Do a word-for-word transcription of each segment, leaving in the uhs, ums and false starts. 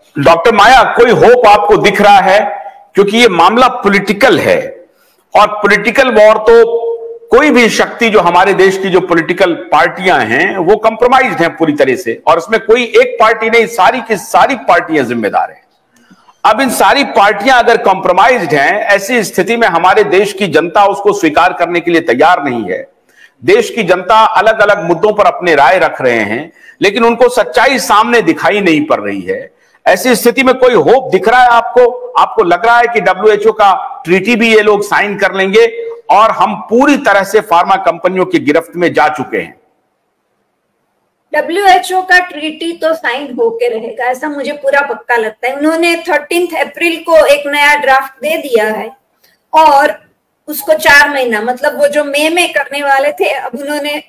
Doctor माया, कोई hope आपको दिख रहा है? क्योंकि ये मामला पॉलिटिकल है, और पॉलिटिकल वॉर तो कोई भी शक्ति, जो हमारे देश की जो पॉलिटिकल पार्टियां हैं वो कंप्रोमाइज्ड हैं पूरी तरह से, और इसमें कोई एक पार्टी नहीं, सारी की सारी पार्टियां जिम्मेदार हैं। अब इन सारी पार्टियां अगर कॉम्प्रोमाइज्ड हैं, ऐसी स्थिति में हमारे देश की जनता उसको स्वीकार करने के लिए तैयार नहीं है। देश की जनता अलग अलग मुद्दों पर अपने राय रख रहे हैं, लेकिन उनको सच्चाई सामने दिखाई नहीं पड़ रही है। ऐसी स्थिति में कोई होप दिख रहा है आपको? आपको लग रहा है कि डब्ल्यू एच ओ का ट्रीटी भी ये लोग साइन कर लेंगे और हम पूरी तरह से फार्मा कंपनियों की गिरफ्त में जा चुके हैं? डब्ल्यू एच ओ का ट्रीटी तो साइन होके रहेगा, ऐसा मुझे पूरा पक्का लगता है। उन्होंने थर्टीन्थ अप्रैल को एक नया ड्राफ्ट दे दिया है, और उसको चार महीना, मतलब वो जो मई में करने वाले थे, अब उन्होंने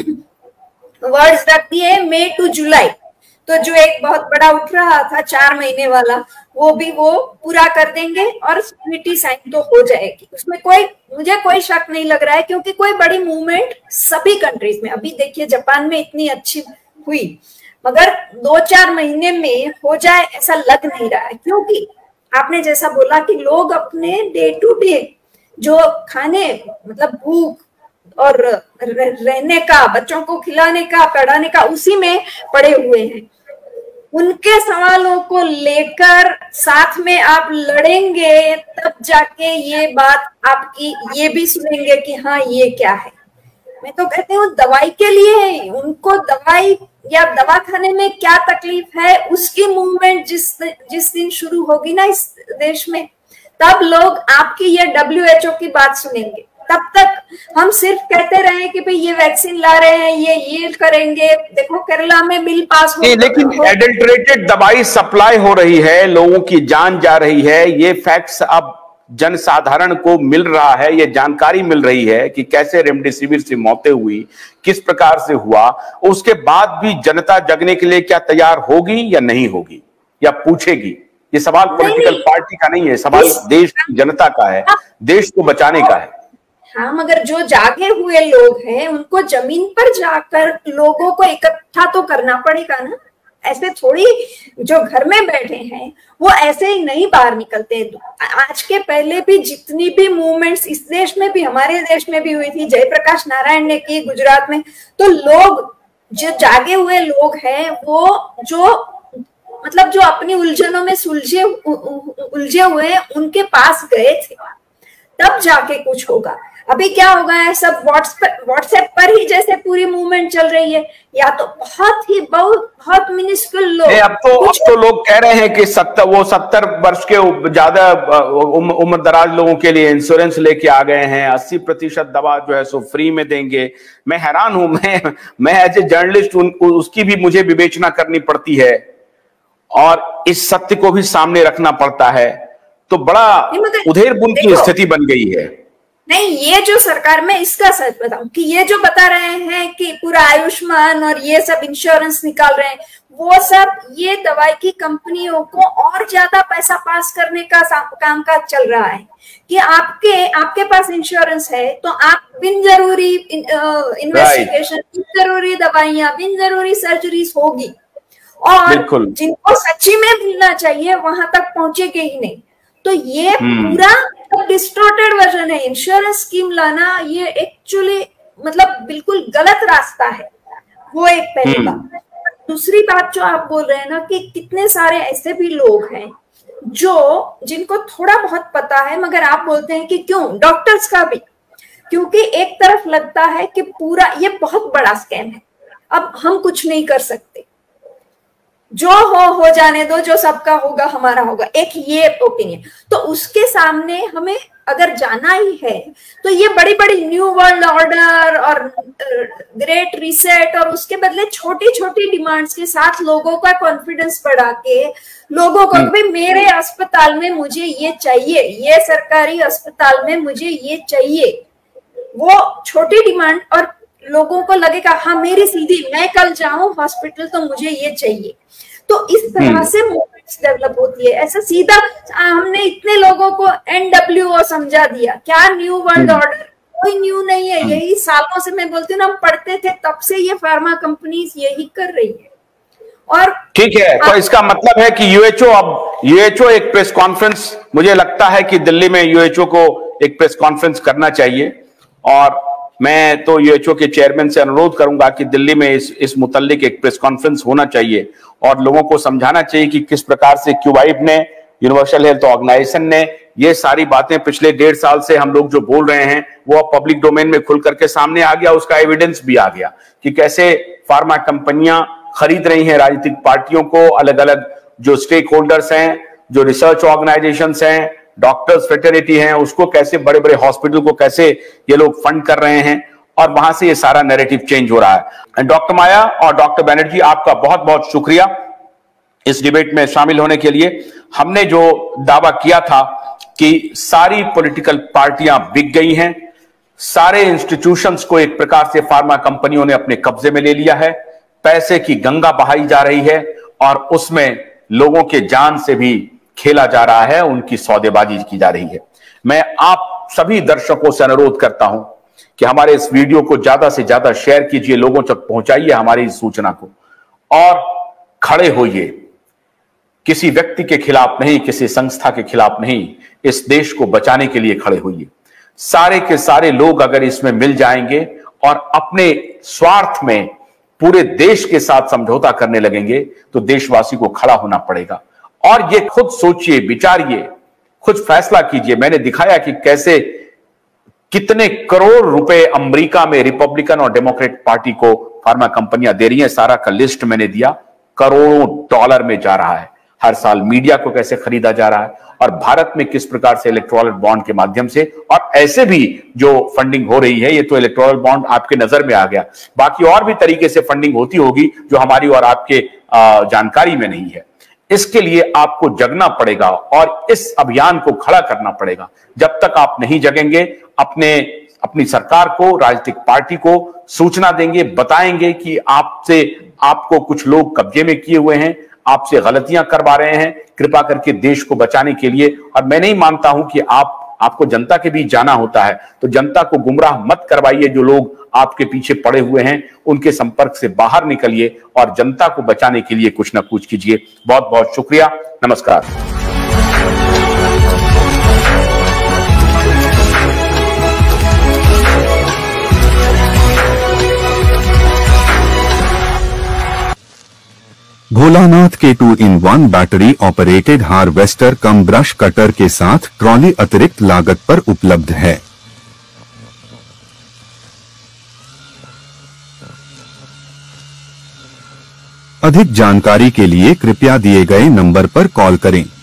वर्ड्स रख दिए मई टू जुलाई। तो जो एक बहुत बड़ा उठ रहा था चार महीने वाला, वो भी वो पूरा कर देंगे और ट्रीटी साइन तो हो जाएगी। उसमें कोई, मुझे कोई शक नहीं लग रहा है, क्योंकि कोई बड़ी मूवमेंट सभी कंट्रीज में, अभी देखिए जापान में इतनी अच्छी हुई, मगर दो चार महीने में हो जाए ऐसा लग नहीं रहा है। क्योंकि आपने जैसा बोला कि लोग अपने डे टू डे जो खाने, मतलब भूख और रहने का, बच्चों को खिलाने का, पढ़ाने का, उसी में पड़े हुए हैं। उनके सवालों को लेकर साथ में आप लड़ेंगे, तब जाके ये बात आपकी ये भी सुनेंगे कि हाँ ये क्या है। मैं तो कहती हूँ दवाई के लिए, उनको दवाई या दवा खाने में क्या तकलीफ है, उसकी मूवमेंट जिस जिस दिन शुरू होगी ना इस देश में, तब लोग आपकी ये डब्ल्यू एच ओ की बात सुनेंगे। तब तक हम सिर्फ कहते रहे कि भाई ये वैक्सीन ला रहे हैं, ये ये करेंगे, देखो केरला में बिल पास हो, लेकिन एडल्ट्रेटेड दवाई सप्लाई हो रही है, लोगों की जान जा रही है, ये फैक्ट्स अब जनसाधारण को मिल रहा है, ये जानकारी मिल रही है कि कैसे रेमडेसिविर से मौतें हुई, किस प्रकार से हुआ। उसके बाद भी जनता जगने के लिए क्या तैयार होगी या नहीं होगी, या पूछेगी? ये सवाल पॉलिटिकल पार्टी का नहीं है, सवाल देश की जनता का है, देश को बचाने का है। हाँ, मगर जो जागे हुए लोग हैं उनको जमीन पर जाकर लोगों को इकट्ठा तो करना पड़ेगा ना। ऐसे थोड़ी जो घर में बैठे हैं वो ऐसे ही नहीं बाहर निकलते। आज के पहले भी जितनी भी मूवमेंट्स इस देश में भी, हमारे देश में भी हुई थी, जयप्रकाश नारायण ने की गुजरात में, तो लोग जो जागे हुए लोग हैं वो जो मतलब जो अपनी उलझनों में सुलझे उलझे हुए हैं उनके पास गए थे, तब जाके कुछ होगा। अभी क्या होगा है, सब व्हाट्सएप व्हाट्सएप पर ही जैसे पूरी मूवमेंट चल रही है, या तो बहुत ही बहुत बहुत मिनिस्कुल लोग। अब तो अब तो लोग कह रहे हैं कि सत्तर वो सत्तर वर्ष के ज्यादा उम्र दराज लोगों के लिए इंश्योरेंस लेके आ गए हैं, अस्सी प्रतिशत दवा जो है सो फ्री में देंगे। मैं हैरान हूं, मैं मैं एज ए जर्नलिस्ट उसकी भी मुझे विवेचना करनी पड़ती है, और इस सत्य को भी सामने रखना पड़ता है। तो बड़ा उधेर बुन की स्थिति बन गई है। नहीं, ये जो सरकार, में इसका सच बताऊं कि ये जो बता रहे हैं कि पूरा आयुष्मान और ये सब इंश्योरेंस निकाल रहे हैं, वो सब ये दवाई की कंपनियों को और ज्यादा पैसा पास करने का काम काज चल रहा है कि आपके आपके पास इंश्योरेंस है तो आप बिन जरूरी इन्वेस्टिगेशन, बिन जरूरी दवाइयां, बिन जरूरी सर्जरीज होगी, और जिनको सच्ची में मिलना चाहिए वहां तक पहुंचेगे ही नहीं। तो ये पूरा डिस्टॉर्टेड वर्जन है। इंश्योरेंस स्कीम लाना ये एक्चुअली मतलब बिल्कुल गलत रास्ता है, वो एक पहली बात। दूसरी बात जो आप बोल रहे हैं ना कि कितने सारे ऐसे भी लोग हैं जो जिनको थोड़ा बहुत पता है, मगर आप बोलते हैं कि क्यों, डॉक्टर्स का भी, क्योंकि एक तरफ लगता है कि पूरा ये बहुत बड़ा स्कैम है, अब हम कुछ नहीं कर सकते, जो हो हो जाने दो, जो सबका होगा हमारा होगा, एक ये ओपिनियन। तो उसके सामने हमें अगर जाना ही है तो ये बड़ी बड़ी न्यू वर्ल्ड ऑर्डर और ग्रेट रीसेट और उसके बदले छोटी छोटी डिमांड्स के साथ लोगों का कॉन्फिडेंस बढ़ा के लोगों को भी मेरे अस्पताल में मुझे ये चाहिए, ये सरकारी अस्पताल में मुझे ये चाहिए, वो छोटी डिमांड, और लोगों को लगेगा हाँ मेरी सीधी, मैं कल जाऊं हॉस्पिटल तो मुझे ये चाहिए। तो इस तरह से मूवमेंट्स डेवलप होती है। ऐसा सीधा हमने इतने लोगों को एन डब्ल्यू ओ समझा दिया, क्या न्यू वर्ल्ड ऑर्डर, कोई न्यू नहीं है, यही सालों से मैं बोलती हूँ ना, हम पढ़ते थे तब से ये फार्मा कंपनीज यही कर रही है। और ठीक है, तो इसका मतलब है कि यूएचओ अब यूएचओ एक प्रेस कॉन्फ्रेंस, मुझे लगता है कि दिल्ली में यूएचओ को एक प्रेस कॉन्फ्रेंस करना चाहिए, और मैं तो यूएचओ के चेयरमैन से अनुरोध करूंगा कि दिल्ली में इस इस मुतल्लिक एक प्रेस कॉन्फ्रेंस होना चाहिए और लोगों को समझाना चाहिए कि किस प्रकार से क्यूबाइड ने, यूनिवर्सल हेल्थ ऑर्गेनाइजेशन ने, ये सारी बातें पिछले डेढ़ साल से हम लोग जो बोल रहे हैं वो अब पब्लिक डोमेन में खुल करके सामने आ गया, उसका एविडेंस भी आ गया कि कैसे फार्मा कंपनियां खरीद रही हैं राजनीतिक पार्टियों को, अलग अलग जो स्टेक होल्डर्स हैं, जो रिसर्च ऑर्गेनाइजेशंस हैं, डॉक्टर्स फ्रेटर्निटी हैं, उसको कैसे, बड़े बड़े हॉस्पिटल को कैसे ये लोग फंड कर रहे हैं, और वहां से ये सारा नैरेटिव चेंज हो रहा है। डॉक्टर माया और डॉक्टर बनर्जी, आपका बहुत बहुत शुक्रिया इस डिबेट में शामिल होने के लिए। हमने जो दावा किया था कि सारी पॉलिटिकल पार्टियां बिक गई हैं, सारे इंस्टीट्यूशंस को एक प्रकार से फार्मा कंपनियों ने अपने कब्जे में ले लिया है, पैसे की गंगा बहाई जा रही है और उसमें लोगों के जान से भी खेला जा रहा है, उनकी सौदेबाजी की जा रही है। मैं आप सभी दर्शकों से अनुरोध करता हूं कि हमारे इस वीडियो को ज्यादा से ज्यादा शेयर कीजिए, लोगों तक पहुंचाइए हमारी इस सूचना को, और खड़े होइए, किसी व्यक्ति के खिलाफ नहीं, किसी संस्था के खिलाफ नहीं, इस देश को बचाने के लिए खड़े होइए। सारे के सारे लोग अगर इसमें मिल जाएंगे और अपने स्वार्थ में पूरे देश के साथ समझौता करने लगेंगे तो देशवासी को खड़ा होना पड़ेगा। और ये खुद सोचिए, विचारिए, खुद फैसला कीजिए। मैंने दिखाया कि कैसे कितने करोड़ रुपए अमेरिका में रिपब्लिकन और डेमोक्रेट पार्टी को फार्मा कंपनियां दे रही हैं, सारा का लिस्ट मैंने दिया, करोड़ों डॉलर में जा रहा है हर साल। मीडिया को कैसे खरीदा जा रहा है और भारत में किस प्रकार से इलेक्टोरल बॉन्ड के माध्यम से, और ऐसे भी जो फंडिंग हो रही है, ये तो इलेक्टोरल बॉन्ड आपके नजर में आ गया, बाकी और भी तरीके से फंडिंग होती होगी जो हमारी और आपके जानकारी में नहीं है। इसके लिए आपको जगना पड़ेगा और इस अभियान को खड़ा करना पड़ेगा। जब तक आप नहीं जगेंगे, अपने अपनी सरकार को, राजनीतिक पार्टी को सूचना देंगे, बताएंगे कि आपसे आपको कुछ लोग कब्जे में किए हुए हैं, आपसे गलतियां करवा रहे हैं, कृपा करके देश को बचाने के लिए। और मैं नहीं मानता हूं कि आप आपको जनता के बीच जाना होता है, तो जनता को गुमराह मत करवाइए। जो लोग आपके पीछे पड़े हुए हैं उनके संपर्क से बाहर निकलिए और जनता को बचाने के लिए कुछ ना कुछ कीजिए। बहुत बहुत शुक्रिया, नमस्कार। भोलानाथ के two in one battery operated harvester cum brush cutter के साथ ट्रॉली अतिरिक्त लागत पर उपलब्ध है। अधिक जानकारी के लिए कृपया दिए गए नंबर पर कॉल करें।